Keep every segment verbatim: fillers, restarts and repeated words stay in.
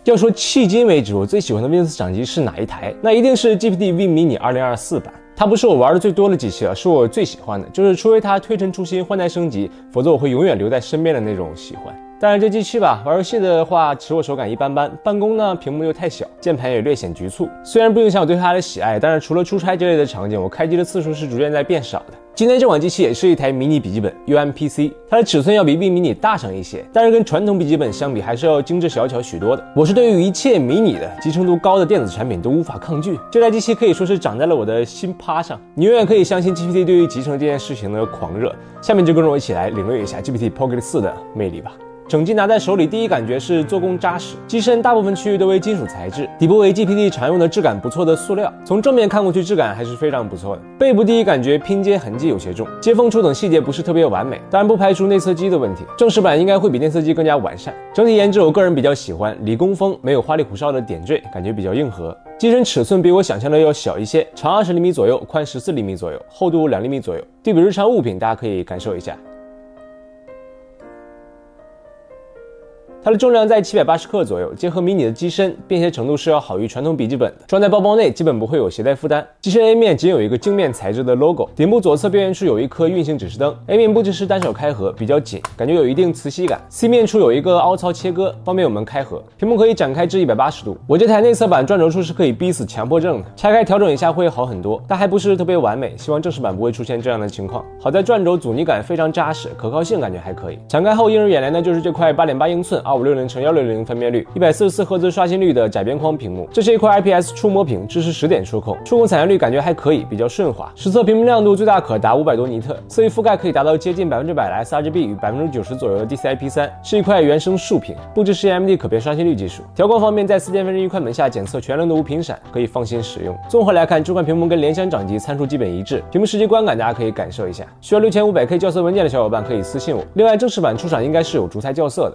要说迄今为止我最喜欢的 Windows 掌机是哪一台，那一定是 G P D Win Mini 二零二四版。它不是我玩的最多的机器了，是我最喜欢的，就是除非它推陈出新换代升级，否则我会永远留在身边的那种喜欢。当然这机器吧，玩游戏的话持握手感一般般，办公呢屏幕又太小，键盘也略显局促。虽然不影响我对它的喜爱，但是除了出差之类的场景，我开机的次数是逐渐在变少的。今天这款机器也是一台迷你笔记本 U M P C， 它的尺寸要比 Win Mini 大上一些，但是跟传统笔记本相比还是要精致小巧许多的。我是对于一切迷你的集成度高的电子产品都无法抗拒，这台机器可以说是长在了我的心趴上。你永远可以相信 G P T 对于集成这件事情的狂热。下面就跟着我一起来领略一下 G P T Pocket 四的魅力吧。整机拿在手里，第一感觉是做工扎实，机身大部分区域都为金属材质，底部为 G P T 常用的质感不错的塑料，从正面看过去质感还是非常不错的。背部第一感觉拼接痕迹有些重，接缝处等细节不是特别完美，当然不排除内测机的问题，正式版应该会比内测机更加完善。整体颜值我个人比较喜欢，理工风，没有花里胡哨的点缀，感觉比较硬核。机身尺寸比我想象的要小一些，长二十厘米左右，宽十四厘米左右，厚度两厘米左右。对比日常物品，大家可以感受一下。它的重量在七百八十克左右，结合迷你的机身，便携程度是要好于传统笔记本的，装在包包内基本不会有携带负担。机身 A 面仅有一个镜面材质的 logo， 顶部左侧边缘处有一颗运行指示灯。A 面布置是单手开合，比较紧，感觉有一定磁吸感。C 面处有一个凹槽切割，方便我们开合。屏幕可以展开至一百八十度。我这台内侧版转轴处是可以逼死强迫症的，拆开调整一下会好很多，但还不是特别完美，希望正式版不会出现这样的情况。好在转轴阻尼感非常扎实，可靠性感觉还可以。展开后映入眼帘的就是这块 八点八英寸二五六零乘一六零分辨率、一百四十四赫兹刷新率的窄边框屏幕。这是一块 I P S 触摸屏，支持十点触控，触控采样率感觉还可以，比较顺滑。实测屏幕亮度最大可达五百多尼特，色域覆盖可以达到接近百分之百的 S R G B 与百分之九十左右的 D C I P 三，是一块原生竖屏，布置是 A M D 可变刷新率技术。调光方面，在四千分之一快门下检测全亮度无频闪，可以放心使用。综合来看，这款屏幕跟联想掌机参数基本一致，屏幕实际观感大家可以感受一下。需要六千五百 K 校色文件的小伙伴可以私信我。另外，正式版出厂应该是有逐彩校色的。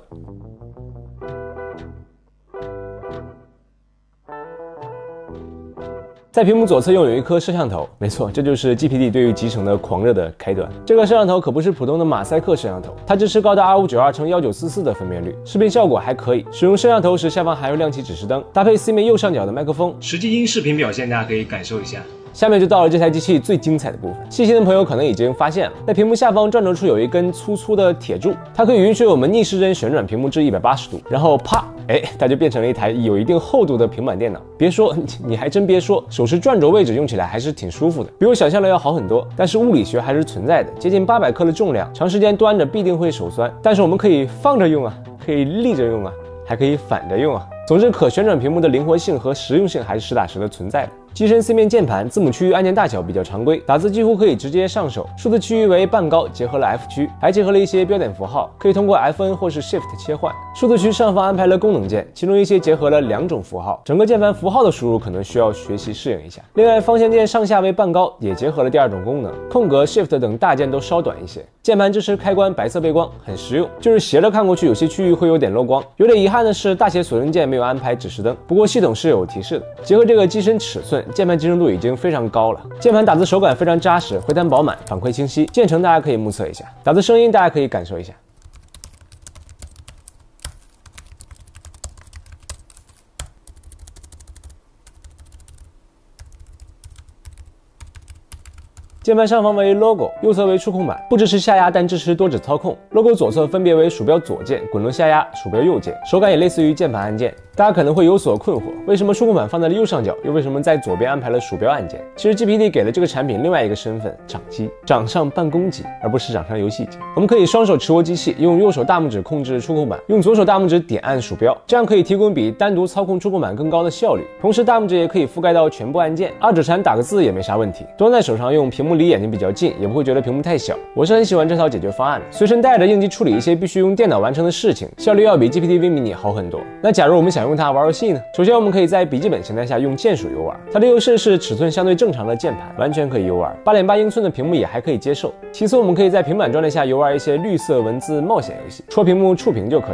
在屏幕左侧拥有一颗摄像头，没错，这就是 G P T 对于集成的狂热的开端。这个摄像头可不是普通的马赛克摄像头，它支持高达 二五九二乘一九四四的分辨率，视频效果还可以。使用摄像头时，下方还会亮起指示灯，搭配 C 面右上角的麦克风，实际音视频表现大家可以感受一下。下面就到了这台机器最精彩的部分，细心的朋友可能已经发现了，在屏幕下方转轴处有一根粗粗的铁柱，它可以允许我们逆时针旋转屏幕至一百八十度，然后啪，哎，它就变成了一台有一定厚度的平板电脑。别说，你还真别说，手持转轴位置用起来还是挺舒服的，比我想象的要好很多。但是物理学还是存在的，接近八百克的重量，长时间端着必定会手酸，但是我们可以放着用啊，可以立着用啊，还可以反着用啊。总之，可旋转屏幕的灵活性和实用性还是实打实的存在的。机身 C 面键盘字母区域按键大小比较常规，打字几乎可以直接上手。数字区域为半高，结合了 F 区，还结合了一些标点符号，可以通过 F N 或是 Shift 切换。数字区上方安排了功能键，其中一些结合了两种符号，整个键盘符号的输入可能需要学习适应一下。另外，方向键上下为半高，也结合了第二种功能，空格 Shift 等大键都稍短一些。键盘支持开关白色背光，很实用，就是斜着看过去有些区域会有点漏光。有点遗憾的是，大写锁定键没有安排指示灯，不过系统是有提示的。结合这个机身尺寸，键盘集成度已经非常高了，键盘打字手感非常扎实，回弹饱满，反馈清晰，键程大家可以目测一下，打字声音大家可以感受一下。键盘上方为 logo， 右侧为触控板，不支持下压，但支持多指操控。logo 左侧分别为鼠标左键、滚轮下压、鼠标右键，手感也类似于键盘按键。大家可能会有所困惑，为什么触控板放在了右上角，又为什么在左边安排了鼠标按键？其实 G P T 给了这个产品另外一个身份，掌机，掌上办公机，而不是掌上游戏机。我们可以双手持握机器，用右手大拇指控制触控板，用左手大拇指点按鼠标，这样可以提供比单独操控触控板更高的效率。同时，大拇指也可以覆盖到全部按键，二指禅打个字也没啥问题。端在手上用，屏幕离眼睛比较近，也不会觉得屏幕太小。我是很喜欢这套解决方案的，随身带着应急处理一些必须用电脑完成的事情，效率要比 G P T Win Mini 好很多。那假如我们想用它玩游戏呢？首先，我们可以在笔记本形态下用键鼠游玩，它的优势是尺寸相对正常的键盘，完全可以游玩。八点八英寸的屏幕也还可以接受。其次，我们可以在平板状态下游玩一些绿色文字冒险游戏，戳屏幕触屏就可以了。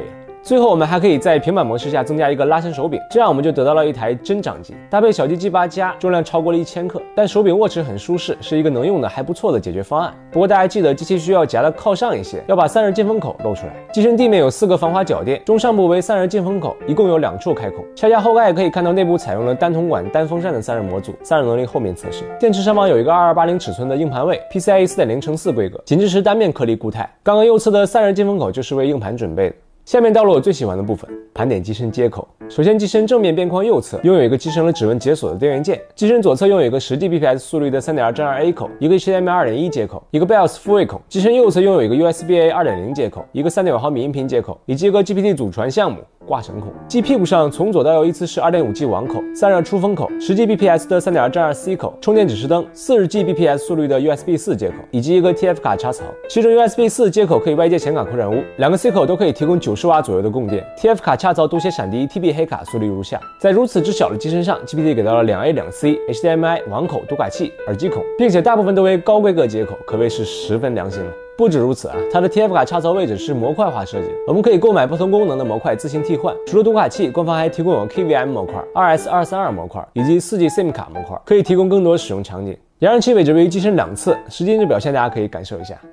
最后我们还可以在平板模式下增加一个拉伸手柄，这样我们就得到了一台真掌机，搭配小鸡 G 八加，重量超过了一千克，但手柄握持很舒适，是一个能用的还不错的解决方案。不过大家记得机器需要夹得靠上一些，要把散热进风口露出来。机身地面有四个防滑脚垫，中上部为散热进风口，一共有两处开孔。拆下后盖可以看到内部采用了单铜管单风扇的散热模组，散热能力后面测试。电池上方有一个二二八零尺寸的硬盘位 ，P C I E 四点零乘四规格，仅支持单面颗粒固态。刚刚右侧的散热进风口就是为硬盘准备的。下面到了我最喜欢的部分，盘点机身接口。首先，机身正面边框右侧拥有一个集成了指纹解锁的电源键，机身左侧拥有一个 十 G B P S 速率的 三点二 正二 A 口，一个 H D M I 二点一 接口，一个 B I O S 复位孔。机身右侧拥有一个 U S B A 二点零 接口，一个 三点五毫米音频接口，以及一个 G P T 祖传项目挂绳孔。机屁股上从左到右依次是 二点五 G 网口、散热出风口、十 G B P S 的 三点二 正二 C 口、充电指示灯、四十 G B P S 速率的 U S B 四 接口，以及一个 T F 卡插槽。其中 U S B 四 接口可以外接显卡扩展坞，两个 C 口都可以提供九十瓦左右的供电。T F 卡插槽多些闪迪 一 T B 黑卡，速率如下。在如此之小的机身上 ，G P T 给到了两 A 两 C、H D M I 网口、读卡器、耳机孔，并且大部分都为高规格接口，可谓是十分良心了。不止如此啊，它的 T F 卡插槽位置是模块化设计的，我们可以购买不同功能的模块自行替换。除了读卡器，官方还提供有 K V M 模块、R S 二三二 模块以及 四 G SIM 卡模块，可以提供更多使用场景。扬声器位置位于机身两侧，实际的表现大家可以感受一下。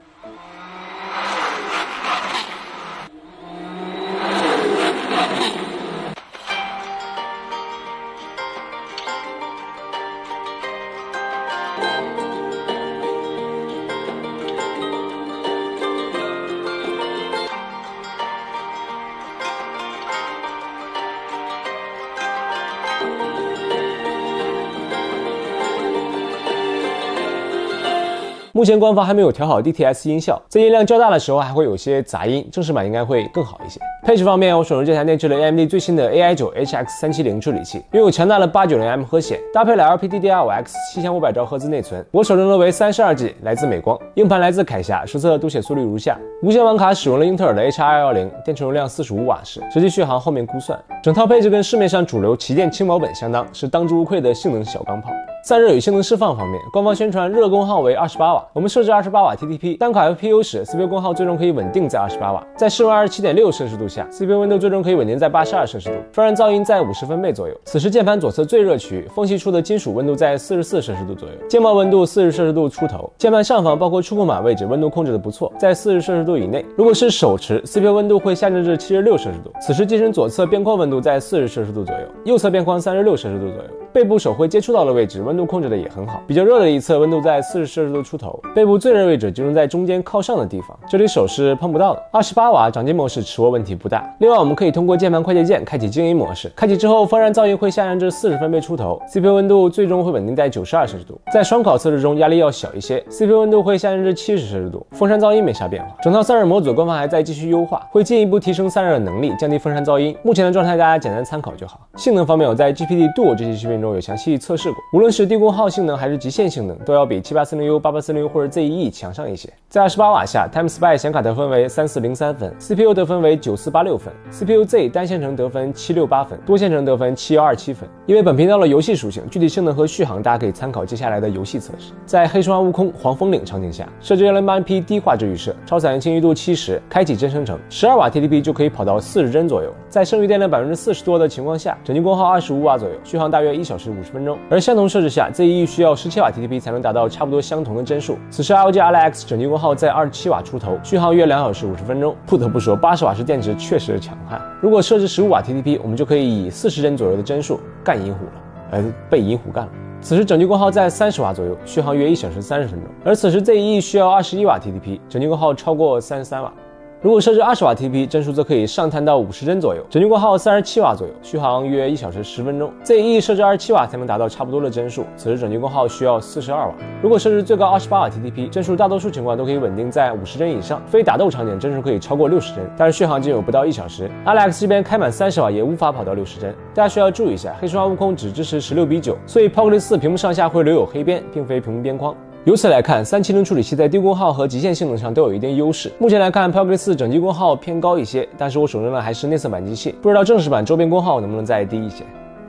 目前官方还没有调好 D T S 音效，在音量较大的时候还会有些杂音，正式版应该会更好一些。配置方面，我手中这台内置了 A M D 最新的 A I 九 H X 三七零处理器，拥有强大的八九零 M 核显，搭配了 L P D D R 五 X 七千五百兆赫兹内存。我手中的为 三十二 G， 来自美光，硬盘来自凯霞，实测读写速率如下。无线网卡使用了英特尔的 H R 一十，电池容量四十五瓦时，实际续航后面估算。整套配置跟市面上主流旗舰轻薄本相当，是当之无愧的性能小钢炮。散热与性能释放方面，官方宣传热功耗为二十八瓦，我们设置二十八瓦 T T P， 单卡 F P U 时 C P U 功耗最终可以稳定在二十八瓦，在室温二十七点六摄氏度下 ，C P U 温度最终可以稳定在八十二摄氏度，风扇噪音在五十分贝左右。此时键盘左侧最热区域缝隙处的金属温度在四十四摄氏度左右，键帽温度四十摄氏度出头，键盘上方包括触控板位置温度控制的不错，在四十摄氏度以内。如果是手持 ，C P U 温度会下降至七十六摄氏度。此时机身左侧边框温度在四十摄氏度左右，右侧边框三十六摄氏度左右。背部手会接触到的位置温度控制的也很好，比较热的一侧温度在四十摄氏度出头，背部最热位置集中在中间靠上的地方，这里手是碰不到的。二十八瓦掌机模式持握问题不大。另外我们可以通过键盘快捷键开启静音模式，开启之后风扇噪音会下降至四十分贝出头， C P U 温度最终会稳定在九十二摄氏度。在双烤测试中压力要小一些， C P U 温度会下降至七十摄氏度，风扇噪音没啥变化。整套散热模组官方还在继续优化，会进一步提升散热的能力，降低风扇噪音。目前的状态大家简单参考就好。性能方面，我在 G P T Duo 这期视频中有详细测试过，无论是低功耗性能还是极限性能，都要比七八四零 U、八八四零 U 或者 Z E E 强上一些。在二十八瓦下 ，TimeSpy 显卡得分为三四零三分 ，C P U 得分为九四八六分 ，C P U Z 单线程得分七六八分，多线程得分七一二七分。因为本频道的游戏属性，具体性能和续航大家可以参考接下来的游戏测试。在黑神话悟空黄风岭场景下，设置 一零八零P 低画质预设，超散热清晰度七十，开启真生成，十二瓦 T T P 就可以跑到四十帧左右。在剩余电量百分之四十多的情况下，整机功耗二十五瓦左右，续航大约一小时五十分钟。而相同设置下 ，Z E E 需要十七瓦 T T P 才能达到差不多相同的帧数。此时 R O G Ally X 整机功耗在二十七瓦出头，续航约两小时五十分钟。不得不说，八十瓦时电池确实强悍。如果设置十五瓦 T T P， 我们就可以以四十帧左右的帧数干银虎了，呃，被银虎干了。此时整机功耗在三十瓦左右，续航约一小时三十分钟。而此时 Z E E 需要二十一瓦 T T P， 整机功耗超过三十三瓦。如果设置二十瓦 T T P， 帧数则可以上探到五十帧左右，整机功耗三十七瓦左右，续航约一小时十分钟。Z E E 设置二十七瓦才能达到差不多的帧数，此时整机功耗需要四十二瓦。如果设置最高二十八瓦 T T P， 帧数大多数情况都可以稳定在五十帧以上，非打斗场景帧数可以超过六十帧，但是续航仅有不到一小时。Alex 这边开满三十瓦也无法跑到六十帧。大家需要注意一下，黑神话悟空只支持十六比九，所以 P O C 四屏幕上下会留有黑边，并非屏幕边框。由此来看，三七零处理器在低功耗和极限性能上都有一定优势。目前来看 ，P O C 四整机功耗偏高一些，但是我手中的还是内测版机器，不知道正式版周边功耗能不能再低一些。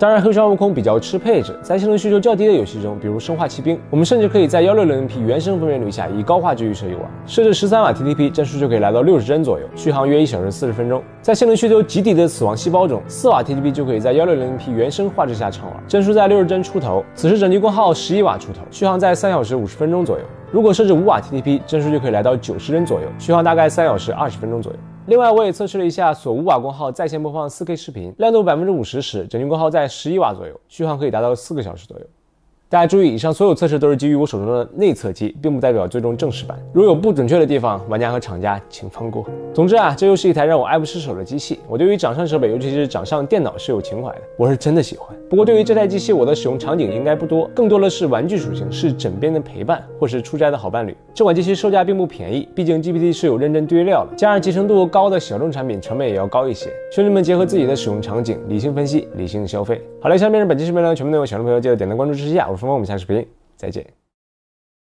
当然，黑川悟空比较吃配置，在性能需求较低的游戏中，比如生化奇兵，我们甚至可以在一百六十 P 原生分辨率下以高画质预设游玩，设置十三瓦 T T P， 帧数就可以来到六十帧左右，续航约一小时四十分钟。在性能需求极低的死亡细胞中，四瓦 T T P 就可以在一百六十 P 原生画质下畅玩，帧数在六十帧出头。此时整机功耗十一瓦出头，续航在三小时五十分钟左右。如果设置五瓦 T T P， 帧数就可以来到九十帧左右，续航大概三小时二十分钟左右。另外，我也测试了一下锁五瓦功耗在线播放 四K 视频，亮度 百分之五十 时，整机功耗在十一瓦左右，续航可以达到四个小时左右。大家注意，以上所有测试都是基于我手中的内测机，并不代表最终正式版。如有不准确的地方，玩家和厂家请放过。总之啊，这又是一台让我爱不释手的机器。我对于掌上设备，尤其是掌上电脑是有情怀的，我是真的喜欢。不过对于这台机器，我的使用场景应该不多，更多的是玩具属性，是枕边的陪伴，或是出差的好伴侣。这款机器售价并不便宜，毕竟 G P T 是有认真堆料的，加上集成度高的小众产品，成本也要高一些。兄弟们结合自己的使用场景，理性分析，理性消费。好了，以上便是本期视频内容，全部内容喜欢的朋友记得点赞、关注、支持一下。我是峰峰，我们下期视频再见。